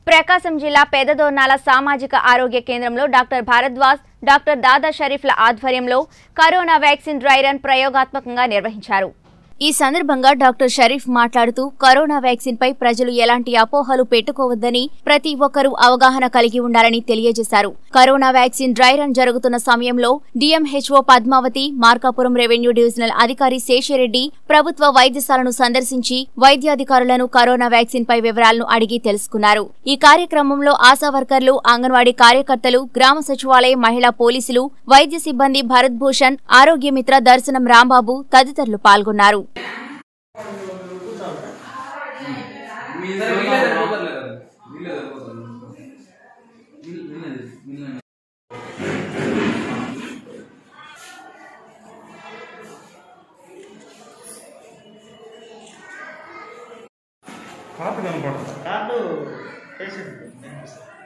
ప్రకాశం జిల్లా పెదదోర్నాల సామాజిక ఆరోగ్య కేంద్రంలో డాక్టర్ భారద్వాజ్, డాక్టర్ దాదా షరీఫ్ల ఆధ్వర్యంలో కరోనా వ్యాక్సిన్ డ్రై రన్ ప్రయోగాత్మకంగా నిర్వహించారు. ఈ సందర్భంగా డాక్టర్ షరీఫ్ మాట్లాడుతూ కరోనా వ్యాక్సిన్ పై ప్రజలు ఎలాంటి అపోహలు పెట్టుకోవద్దని, ప్రతి ఒక్కరూ అవగాహన కలిగి ఉండాలని తెలియజేశారు. కరోనా వ్యాక్సిన్ డ్రై రన్ జరుగుతున్న సమయంలో DMHO Padmavathi, Markapuram revenue divisional అధికారి శేషిరెడ్డి ప్రభుత్వ వైద్యశాలను సందర్శించి వైద్యాధికారులను కరోనా వ్యాక్సిన్ పై వివరాలను అడిగి తెలుసుకున్నారు. ఈ కార్యక్రమంలో ఆశా వర్కర్లు, అంగన్వాడీ కార్యకర్తలు, గ్రామ సచివాలయ మహిళా పోలీసులు, వైద్య సిబ్బంది భరత్ భూషణ్, ఆరోగ్య మిత్ర దర్శనం రాంబాబు తదితరులు పాల్గొన్నారు. కార్డు కనపడదు. కార్డు